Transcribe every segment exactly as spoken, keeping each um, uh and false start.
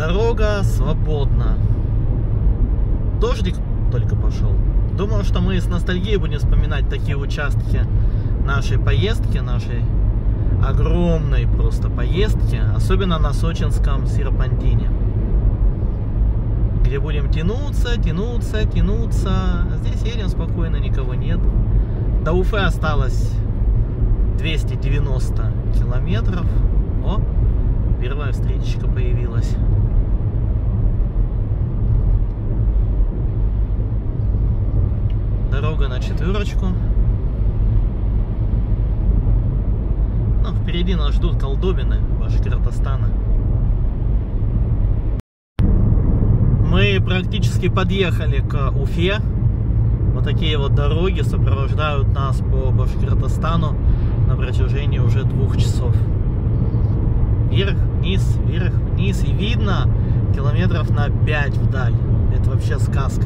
Дорога свободна. Дождик только пошел. Думаю, что мы с ностальгией будем вспоминать такие участки нашей поездки, нашей огромной просто поездки, особенно на сочинском серпантине, где будем тянуться, тянуться, тянуться. Здесь едем спокойно, никого нет. До Уфы осталось двести девяносто километров. О, первая встречечка появилась. Дорога на четверочку. Ну, впереди нас ждут колдобины Башкортостана. Мы практически подъехали к Уфе. Вот такие вот дороги сопровождают нас по Башкортостану на протяжении уже двух часов. Вверх, вниз, вверх, вниз. И видно километров на пять вдаль. Это вообще сказка.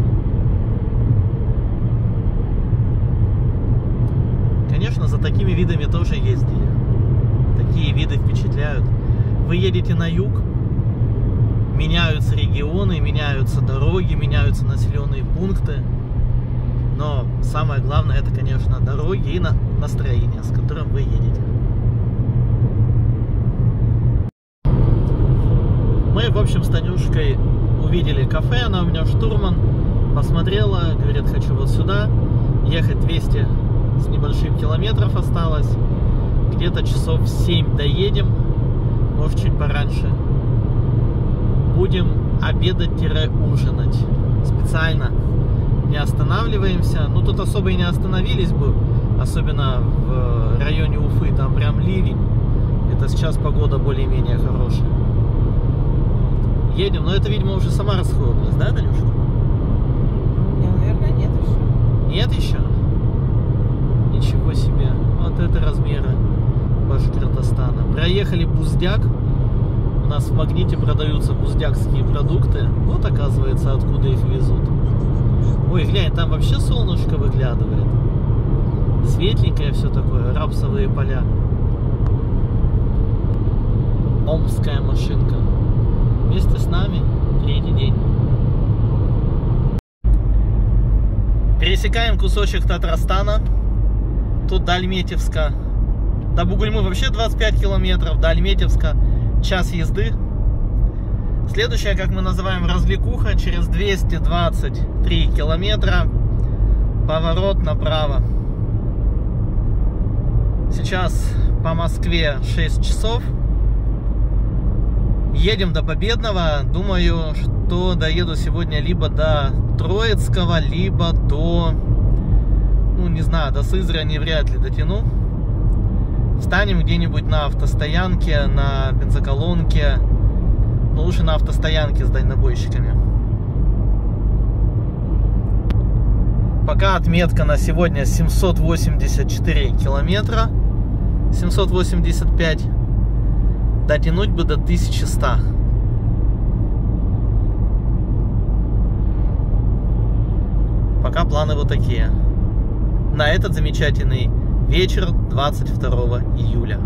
Конечно, за такими видами тоже ездили. Такие виды впечатляют. Вы едете на юг, меняются регионы, меняются дороги, меняются населенные пункты. Но самое главное, это, конечно, дороги и настроение, с которым вы едете. Мы, в общем, с Танюшкой увидели кафе, она у меня штурман, посмотрела, говорит, хочу вот сюда, ехать двести с небольшим километров осталось, где-то часов семь доедем, может чуть пораньше. Будем обедать-ужинать. Специально не останавливаемся. Ну, тут особо и не остановились бы, особенно в районе Уфы, там прям ливень. Это сейчас погода более-менее хорошая. Едем, но это, видимо, уже Самарская область, да, Танюшка? Не, наверное, нет еще. Нет еще? Ничего себе. Вот это размеры Башкортостана. Проехали Буздяк. У нас в Магните продаются буздякские продукты. Вот, оказывается, откуда их везут. Ой, глянь, там вообще солнышко выглядывает. Светленькое все такое, рапсовые поля. Омская машинка. Вместе с нами третий день. Пересекаем кусочек Татарстана. Тут до Альметьевска. До Бугульмы вообще двадцать пять километров. До Альметьевска час езды. Следующая, как мы называем, развлекуха. Через двести двадцать три километра поворот направо. Сейчас по Москве шесть часов. Едем до Победного. Думаю, что доеду сегодня либо до Троицкого, либо до, ну не знаю, до Сызрани вряд ли дотяну. Встанем где-нибудь на автостоянке, на бензоколонке. Но лучше на автостоянке с дальнобойщиками. Пока отметка на сегодня семьсот восемьдесят четыре километра. семьсот восемьдесят пять. Дотянуть бы до тысячи ста. Пока планы вот такие. На этот замечательный вечер двадцать второго июля.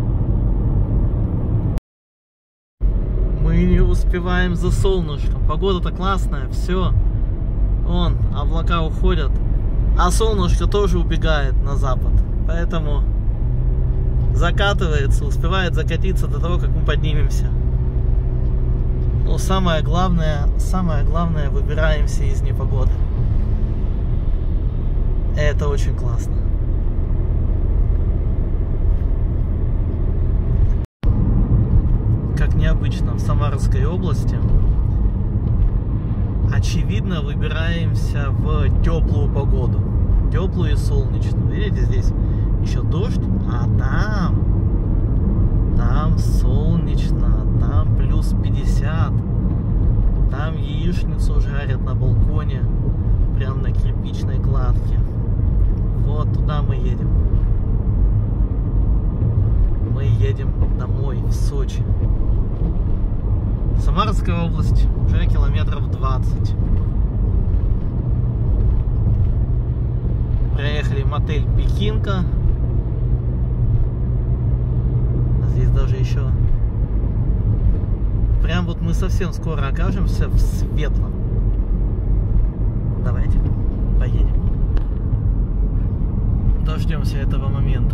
Мы не успеваем за солнышком. Погода-то классная, все. Вон, облака уходят. А солнышко тоже убегает на запад. Поэтому закатывается, успевает закатиться до того, как мы поднимемся. Но самое главное, самое главное, выбираемся из непогоды. Это очень классно. Как необычно в Самарской области, очевидно, выбираемся в теплую погоду. Теплую и солнечную. Видите, здесь еще дождь, а там, там солнечно, там плюс пятьдесят. Там яичницу жарят на балконе, прям на кирпичной кладке. Вот туда мы едем. Мы едем домой, в Сочи. Самарская область, уже километров двадцать. Проехали мотель Пекинка. Здесь даже еще прям вот вот мы совсем скоро окажемся в Светлом. Давайте поедем. Дождемся этого момента.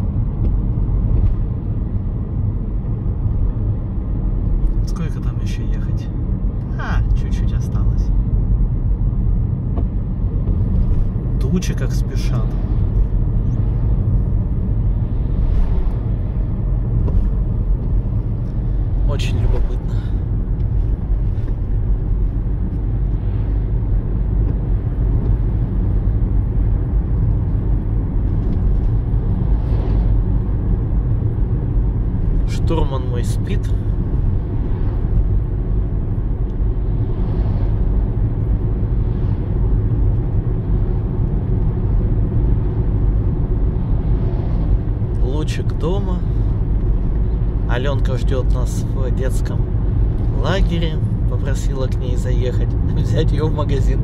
Сколько там еще ехать? А, чуть-чуть осталось. Тучи как спешат. Очень любопытно. Штурман мой спит. Лучик дома. Аленка ждет нас в детском лагере. Попросила к ней заехать, взять ее в магазин.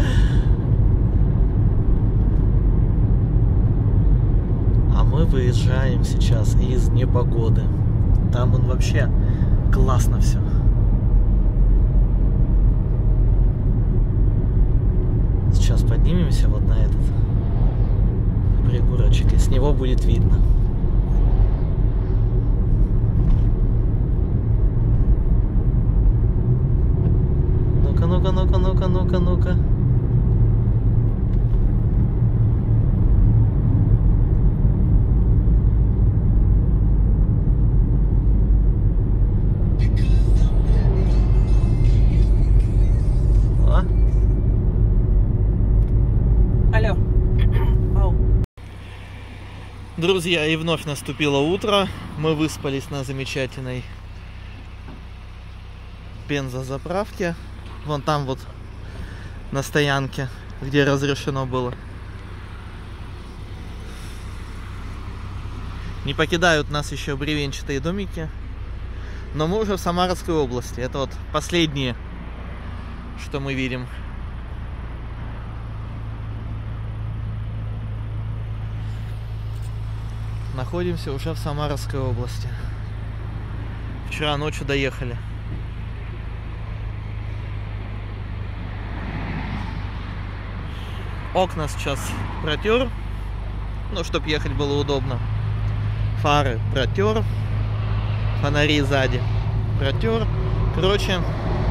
А мы выезжаем сейчас из непогоды. Там он вообще классно все. Сейчас поднимемся вот на этот пригорочек, и с него будет видно. Ну-ка, ну-ка, ну-ка, ну-ка, ну-ка, ну-ка. Алло. Ау. Друзья, и вновь наступило утро. Мы выспались на замечательной бензозаправке. Вон там вот на стоянке, где разрешено было. Не покидают нас еще бревенчатые домики. Но мы уже в Самарской области. Это вот последние, что мы видим. Находимся уже в Самарской области. Вчера ночью доехали. Окна сейчас протер, ну, чтобы ехать было удобно. Фары протер, фонари сзади протер. Короче,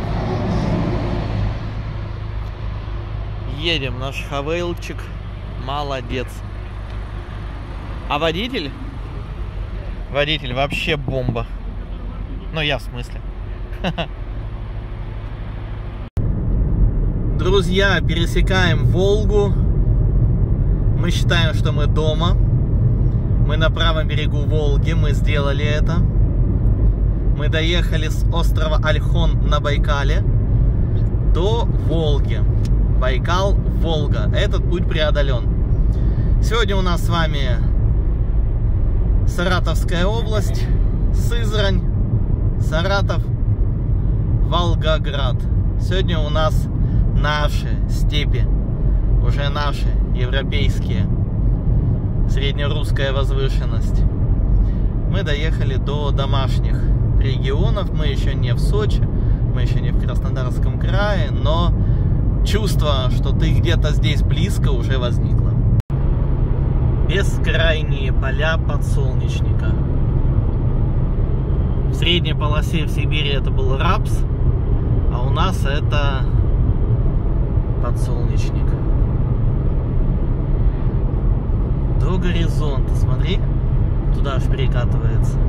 едем. Наш хавейлчик молодец. А водитель? Водитель вообще бомба. Ну, я в смысле. Друзья, пересекаем Волгу. Мы считаем, что мы дома. Мы на правом берегу Волги. Мы сделали это. Мы доехали с острова Ольхон на Байкале до Волги. Байкал, Волга. Этот путь преодолен. Сегодня у нас с вами Саратовская область, Сызрань, Саратов, Волгоград. Сегодня у нас наши степи, уже наши европейские, среднерусская возвышенность. Мы доехали до домашних регионов. Мы еще не в Сочи, мы еще не в Краснодарском крае, но чувство, что ты где-то здесь близко, уже возникло. Бескрайние поля подсолнечника. В средней полосе в Сибири это был рапс, а у нас это подсолнечник. До горизонта, смотри, туда аж перекатывается.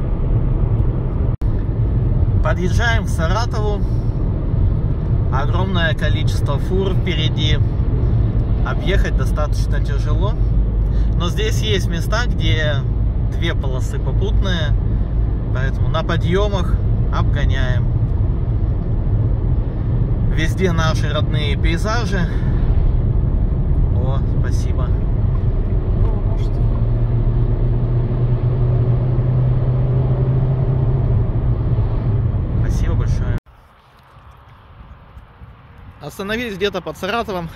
Подъезжаем к Саратову. Огромное количество фур впереди. Объехать достаточно тяжело. Но здесь есть места, где две полосы попутные, поэтому на подъемах обгоняем. Везде наши родные пейзажи. О, спасибо. Спасибо большое. Остановились где-то под Саратовом.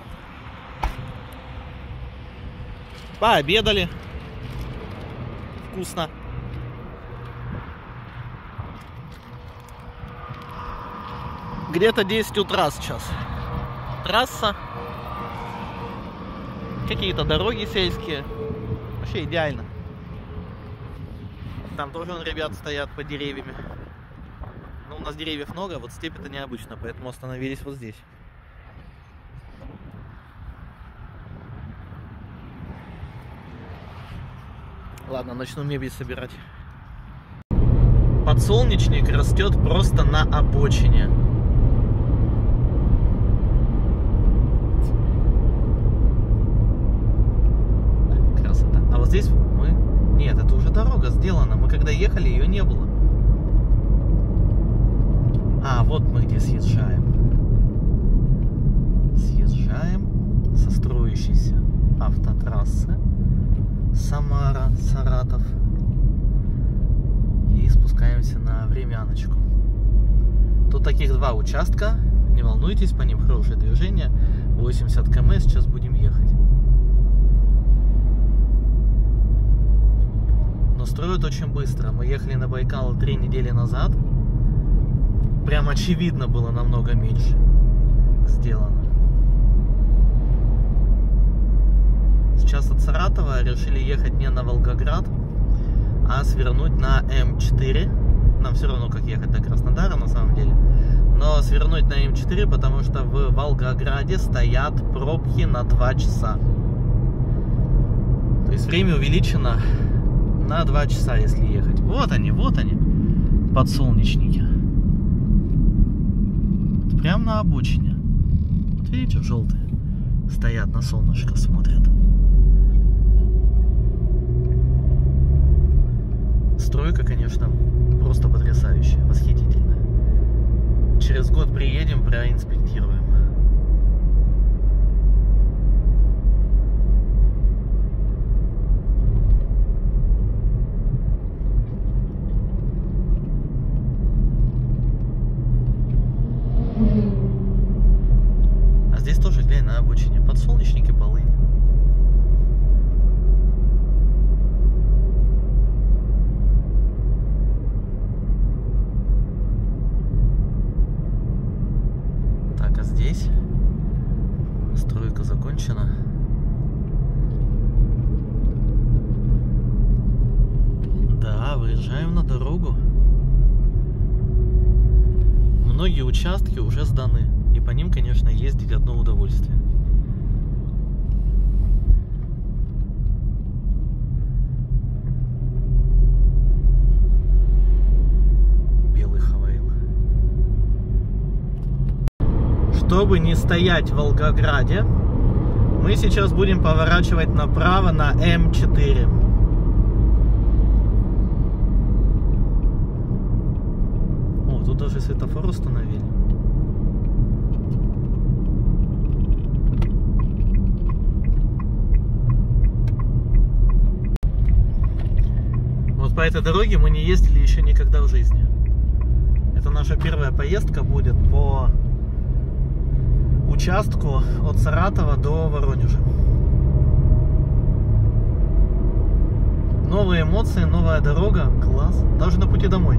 Пообедали. Вкусно. Где-то десять утра сейчас. Трасса. Какие-то дороги сельские. Вообще идеально. Там тоже вон ребята стоят под деревьями. Ну, у нас деревьев много, вот степь это необычно, поэтому остановились вот здесь. Ладно, начну мебель собирать. Подсолнечник растет просто на обочине. Красота. А вот здесь мы... Нет, это уже дорога сделана. Мы когда ехали, ее не было. А, вот мы где съезжаем. Съезжаем со строящейся автотрассы Самара, Саратов. И спускаемся на времяночку. Тут таких два участка. Не волнуйтесь, по ним хорошее движение. восемьдесят километров, сейчас будем ехать. Но строят очень быстро. Мы ехали на Байкал три недели назад. Прям очевидно было намного меньше сделано. Сейчас от Саратова решили ехать не на Волгоград, а свернуть на эм четыре. Нам все равно как ехать до Краснодара на самом деле. Но свернуть на эм четыре, потому что в Волгограде стоят пробки на два часа. То есть время увеличено на два часа, если ехать. Вот они, вот они, подсолнечники. Прям на обочине. Вот видите, желтые стоят, на солнышко смотрят. Стройка, конечно, просто потрясающая, восхитительная. Через год приедем, проинспектируем. А здесь тоже, глянь, на обочине подсолнечники, полынь. Так, а здесь стройка закончена. Да, выезжаем на дорогу. Многие участки уже сданы, и по ним, конечно, ездить одно удовольствие. Белый Хаваил. Чтобы не стоять в Волгограде, мы сейчас будем поворачивать направо на эм четыре. Тут даже светофор установили. Вот по этой дороге мы не ездили еще никогда в жизни. Это наша первая поездка будет по участку от Саратова до Воронежа. Новые эмоции, новая дорога. Класс. Даже на пути домой.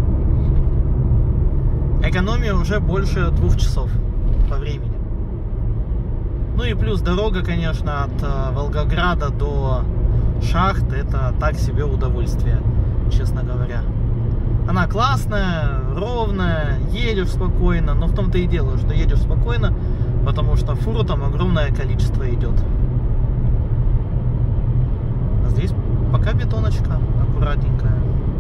Экономия уже больше двух часов по времени. Ну и плюс дорога, конечно, от Волгограда до Шахты, это так себе удовольствие, честно говоря. Она классная, ровная, едешь спокойно, но в том-то и дело, что едешь спокойно, потому что фуру там огромное количество идет. А здесь пока бетоночка аккуратненькая.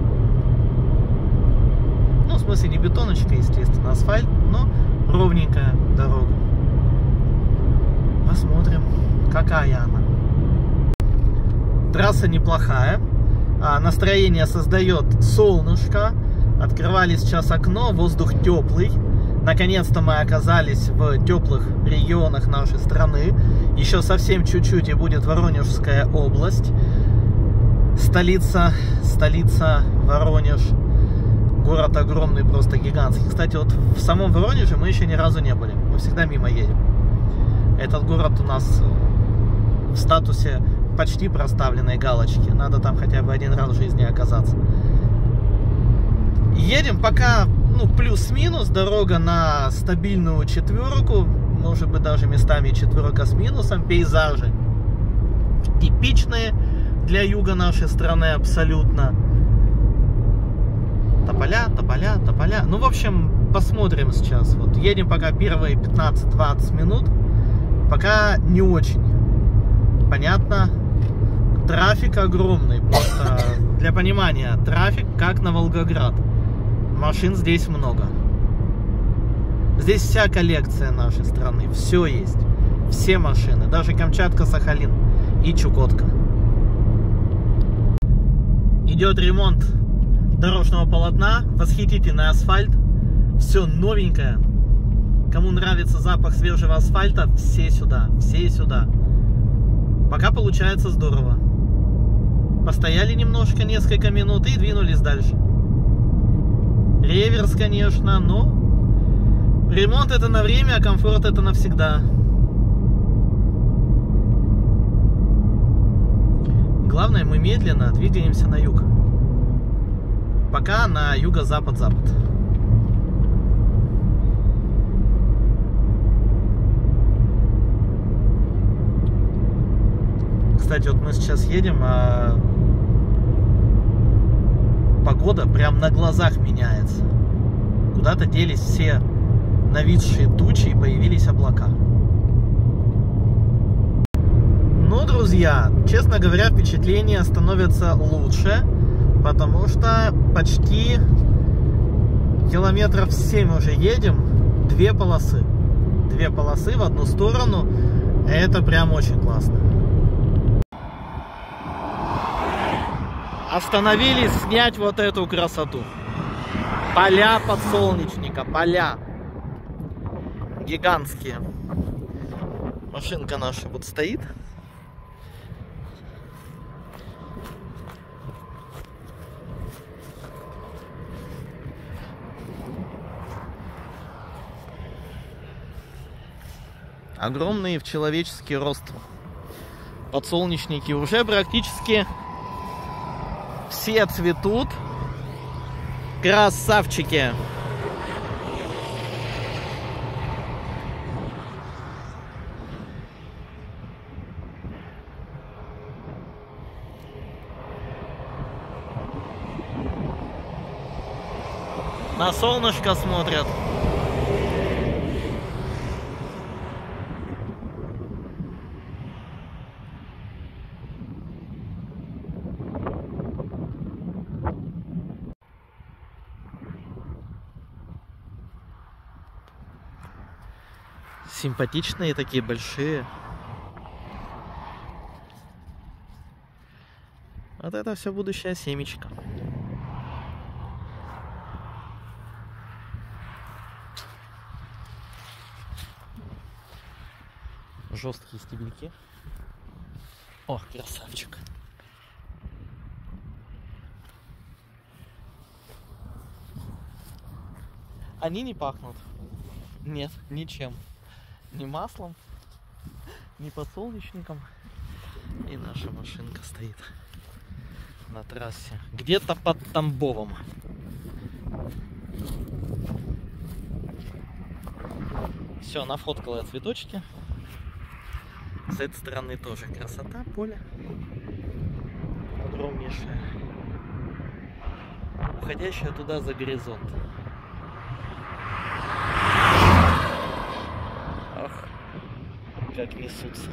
Ну, в смысле, не бетоночка, естественно, асфальт, но ровненькая дорога. Посмотрим, какая она. Трасса неплохая. Настроение создает солнышко. Открывали сейчас окно, воздух теплый. Наконец-то мы оказались в теплых регионах нашей страны. Еще совсем чуть-чуть и будет Воронежская область. Столица, столица Воронеж. Город огромный, просто гигантский. Кстати, вот в самом Воронеже мы еще ни разу не были. Мы всегда мимо едем. Этот город у нас в статусе почти проставленной галочки. Надо там хотя бы один раз в жизни оказаться. Едем, пока ну, плюс-минус, дорога на стабильную четверку, может быть, даже местами четверка с минусом, пейзажи типичные для юга нашей страны абсолютно. Тополя, тополя, тополя. Ну, в общем, посмотрим сейчас. Вот едем пока первые пятнадцать-двадцать минут. Пока не очень понятно. Трафик огромный. Просто для понимания, трафик как на Волгоград. Машин здесь много. Здесь вся коллекция нашей страны. Все есть. Все машины. Даже Камчатка, Сахалин и Чукотка. Идет ремонт дорожного полотна. Восхитительный асфальт. Все новенькое. Кому нравится запах свежего асфальта, все сюда. Все сюда. Пока получается здорово. Постояли немножко, несколько минут и двинулись дальше. Реверс, конечно, но ремонт это на время, а комфорт это навсегда. Главное, мы медленно двигаемся на юг. Пока на юго-запад-запад. Кстати, вот мы сейчас едем, а погода прям на глазах меняется. Куда-то делись все нависшие тучи и появились облака. Ну, друзья, честно говоря, впечатления становятся лучше, потому что почти километров семь уже едем, две полосы. Две полосы в одну сторону, это прям очень классно. Остановились снять вот эту красоту. Поля подсолнечника, поля гигантские. Машинка наша вот стоит. Огромные в человеческий рост подсолнечники уже практически все цветут. Красавчики. На солнышко смотрят. Симпатичные такие, большие. Вот это все будущая семечка. Жесткие стебельки. О, красавчик. Они не пахнут. Нет, ничем. Ни маслом, ни подсолнечником. И наша машинка стоит на трассе. Где-то под Тамбовом. Все, нафоткала я цветочки. С этой стороны тоже красота, поле. Огромнейшее. Уходящее туда за горизонт. Как несутся.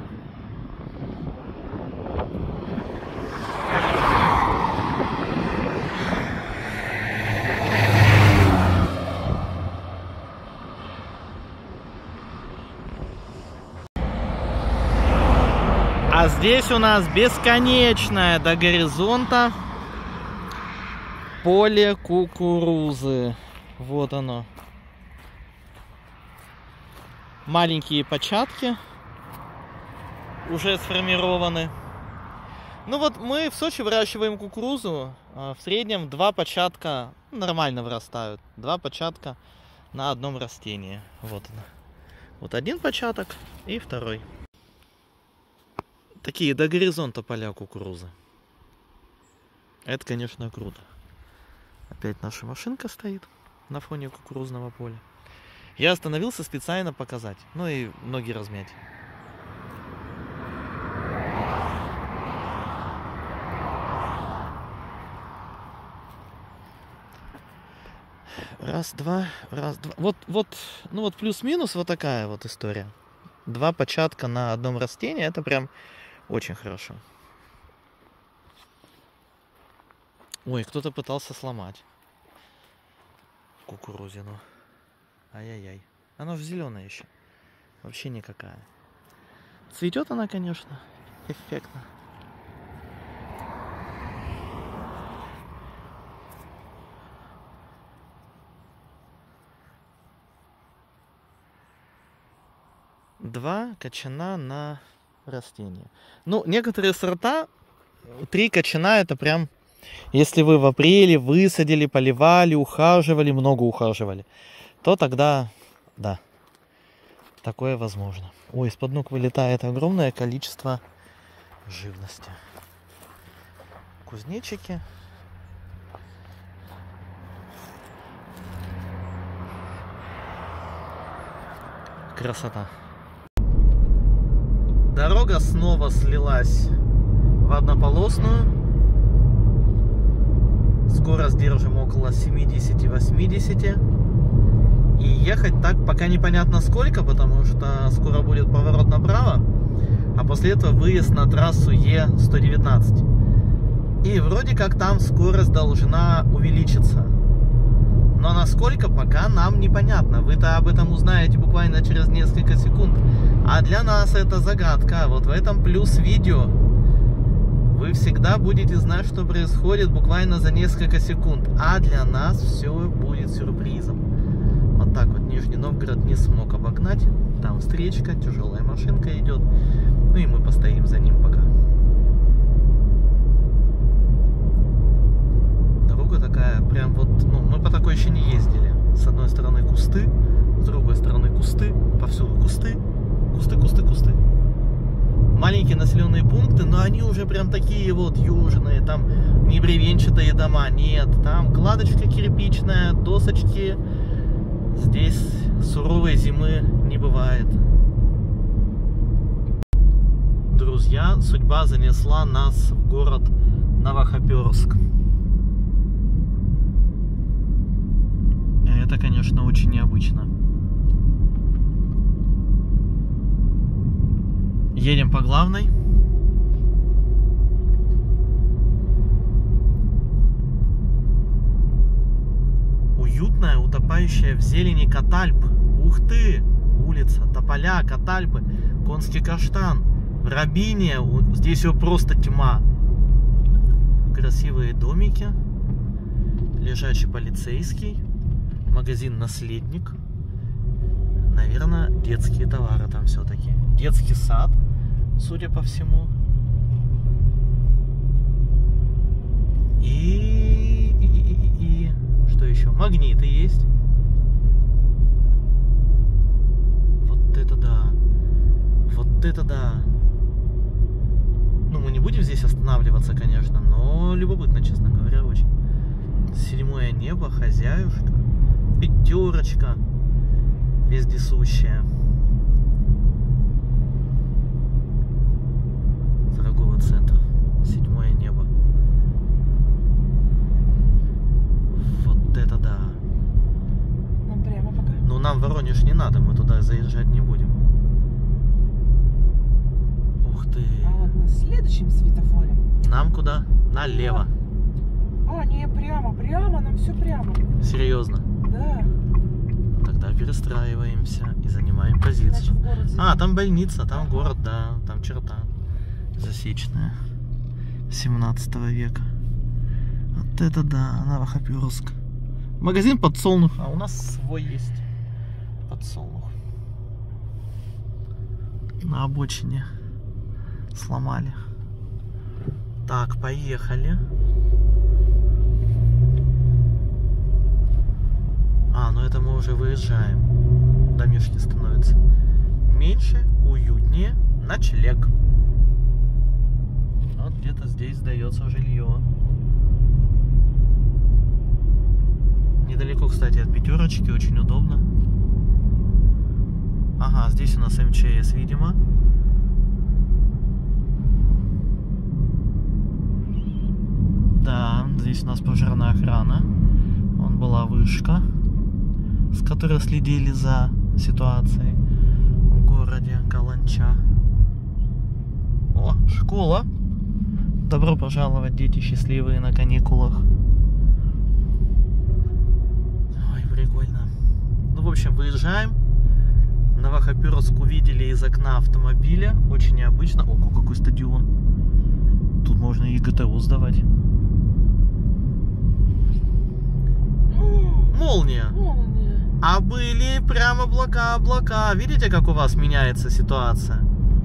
А здесь у нас бесконечное до горизонта поле кукурузы. Вот оно. Маленькие початки уже сформированы. Ну вот мы в Сочи выращиваем кукурузу. В среднем два початка нормально вырастают. Два початка на одном растении. Вот она. Вот один початок и второй. Такие до горизонта поля кукурузы. Это, конечно, круто. Опять наша машинка стоит. на фоне кукурузного поля. Я остановился специально показать, ну и ноги размять. Раз, два, раз, два. Вот, вот, ну вот плюс-минус вот такая вот история. Два початка на одном растении, это прям очень хорошо. Ой, кто-то пытался сломать кукурузину. Ай-яй-яй. Она же зеленая еще. Вообще никакая. Цветет она, конечно, эффектно. Два кочана на растение. Ну, некоторые сорта, три кочана это прям, если вы в апреле высадили, поливали, ухаживали, много ухаживали, то тогда, да, такое возможно. Ой, из-под ног вылетает огромное количество живности. Кузнечики. Красота. Дорога снова слилась в однополосную. Скорость держим около семьдесят-восемьдесят. И ехать так пока непонятно сколько, потому что скоро будет поворот направо, а после этого выезд на трассу Е сто девятнадцать. И вроде как там скорость должна увеличиться. Но насколько, пока нам непонятно. Вы-то об этом узнаете буквально через несколько секунд. А для нас это загадка. Вот в этом плюс видео. Вы всегда будете знать, что происходит буквально за несколько секунд. А для нас все будет сюрпризом. Вот так вот Нижний Новгород не смог обогнать. Там встречка, тяжелая машинка идет. Ну и мы постоим за ним пока. Дорога такая, прям вот, ну, мы по такой еще не ездили. С одной стороны кусты, с другой стороны кусты, повсюду кусты, кусты, кусты, кусты. Маленькие населенные пункты, но они уже прям такие вот южные, там не бревенчатые дома, нет, там кладочка кирпичная, досочки. Здесь суровой зимы не бывает. Друзья, судьба занесла нас в город Новохоперск. Это, конечно, очень необычно. Едем по главной. Уютная, утопающая в зелени Катальп. Ух ты! Улица, тополя, Катальпы, Конский каштан, Рабиния. Здесь его просто тьма. Красивые домики. Лежачий полицейский. Магазин «Наследник». Наверное, детские товары там все-таки. Детский сад, судя по всему. И, и, и, и что еще? Магниты есть. Вот это да. Вот это да. Ну, мы не будем здесь останавливаться, конечно, но любопытно, честно говоря, очень. Седьмое небо, хозяюшка. Пятерочка вездесущая. Торговый центр. Седьмое небо. Вот это да. Нам прямо пока. Ну нам в Воронеж не надо, мы туда заезжать не будем. Ух ты. А вот на следующем светофоре. Нам куда? Налево. А, не, прямо, прямо, нам все прямо. Серьезно? Да. Тогда перестраиваемся и занимаем позицию. А, там больница, там город, да, там черта засечная семнадцатого века. Вот это да, Новохоперск. Магазин «Подсолнух», а у нас свой есть подсолнух. На обочине сломали. Так, поехали. А, ну это мы уже выезжаем. Домишки становятся меньше, уютнее. Ночлег. Вот где-то здесь сдается жилье. Недалеко, кстати, от пятерочки, очень удобно. Ага, здесь у нас эм че эс, видимо. Да, здесь у нас пожарная охрана. Вон была вышка, с которой следили за ситуацией в городе Каланча. О, школа. Добро пожаловать, дети счастливые на каникулах. Ой, прикольно. Ну, в общем, выезжаем. Новохоперск увидели из окна автомобиля. Очень необычно. Ого, какой стадион. Тут можно и гэ тэ о сдавать. Молния. Молния. А были прям облака, облака. Видите, как у вас меняется ситуация?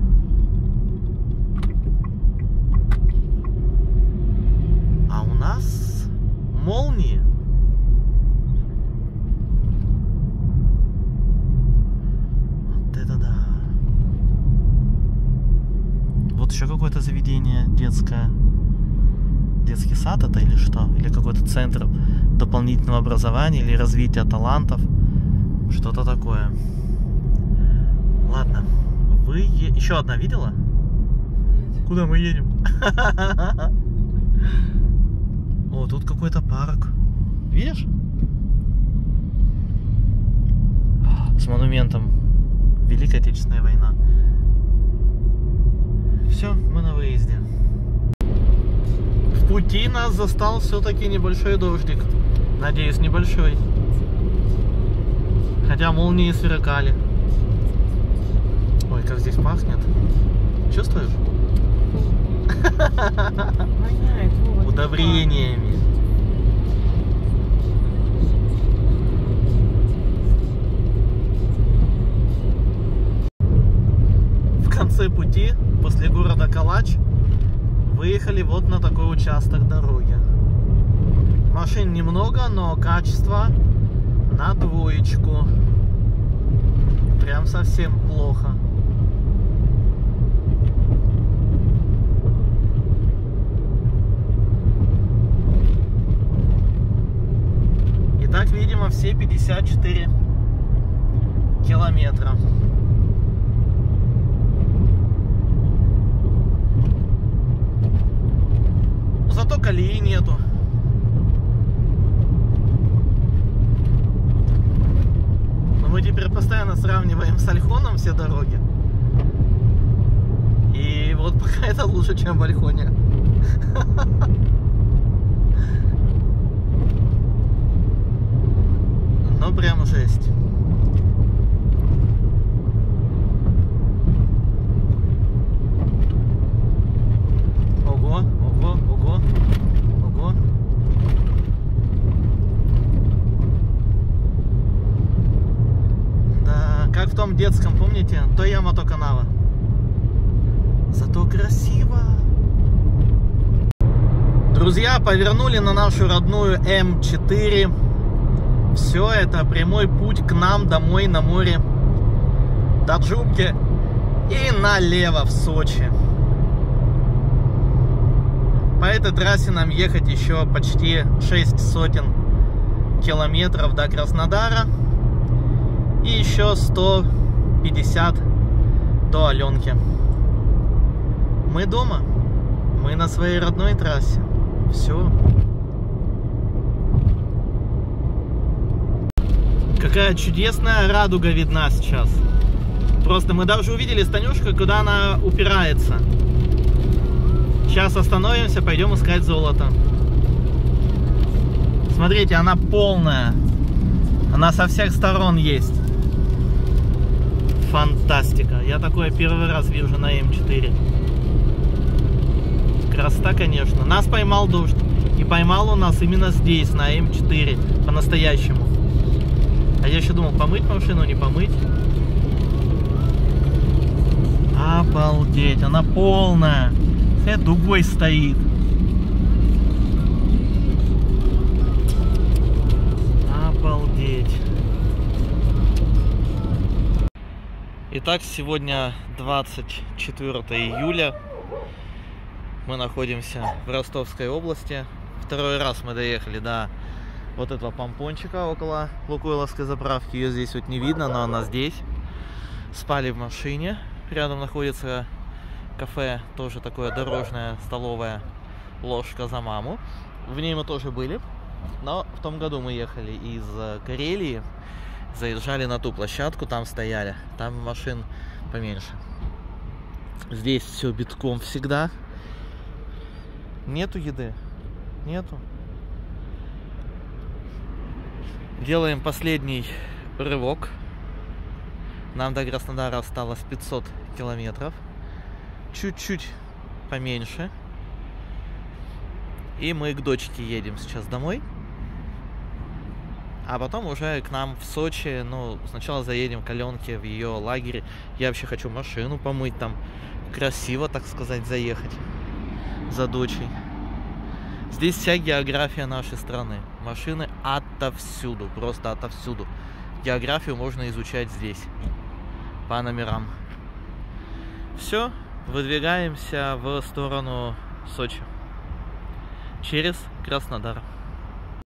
А у нас молнии. Вот это да. Вот еще какое-то заведение детское. Детский сад это или что? Или какой-то центр дополнительного образования или развития талантов. Что-то такое. Ладно. Вы... Е... Еще одна видела? Нет. Куда мы едем? О, тут какой-то парк. Видишь? С монументом Великой Отечественной войны. Все, мы на выезде. В пути нас застал все-таки небольшой дождик. Надеюсь, небольшой. Хотя молнии сверкали. Ой, как здесь пахнет. Чувствуешь? Воняет, Вова, удобрениями. В конце пути, после города Калач, выехали вот на такой участок дороги. Машин немного, но качество на двоечку. Прям совсем плохо. Итак, видимо, все пятьдесят четыре километра. Зато колеи нету. Но мы теперь постоянно сравниваем с Альхоном все дороги. И вот пока это лучше, чем в Альхоне. Ну прям жесть. Ого, ого, ого, ого. Да, как в том детском, помните? То яма, то канава. Зато красиво. Друзья, повернули на нашу родную эм четыре. Все это прямой путь к нам домой на море, до Джубки и налево в Сочи. По этой трассе нам ехать еще почти шесть сотен километров до Краснодара и еще сто пятьдесят до Аленки. Мы дома, мы на своей родной трассе. Все. Какая чудесная радуга видна сейчас. Просто мы даже увидели Станюшку, куда она упирается. Сейчас остановимся, пойдем искать золото. Смотрите, она полная. Она со всех сторон есть. Фантастика. Я такое первый раз вижу на эм четыре. Красота, конечно. Нас поймал дождь. И поймал он нас именно здесь, на эм четыре. По-настоящему. А я еще думал, помыть машину, не помыть. Обалдеть, она полная. Это дугой стоит. Обалдеть. Итак, сегодня двадцать четвёртое июля. Мы находимся в Ростовской области. Второй раз мы доехали до вот этого помпончика около Лукойловской заправки. Ее здесь вот не видно, но она здесь. Спали в машине. Рядом находится кафе, тоже такое дорожное, столовое, ложка за маму. В ней мы тоже были. Но в том году мы ехали из Карелии, заезжали на ту площадку, там стояли. Там машин поменьше. Здесь все битком всегда. Нету еды. Нету. Делаем последний рывок. Нам до Краснодара осталось пятьсот километров. Чуть-чуть поменьше. И мы к дочке едем сейчас домой. А потом уже к нам в Сочи. Ну, сначала заедем к Аленке в ее лагерь. Я вообще хочу машину помыть там. Красиво, так сказать, заехать за дочей. Здесь вся география нашей страны. Машины отовсюду, просто отовсюду. Географию можно изучать здесь, по номерам. Все, выдвигаемся в сторону Сочи через Краснодар.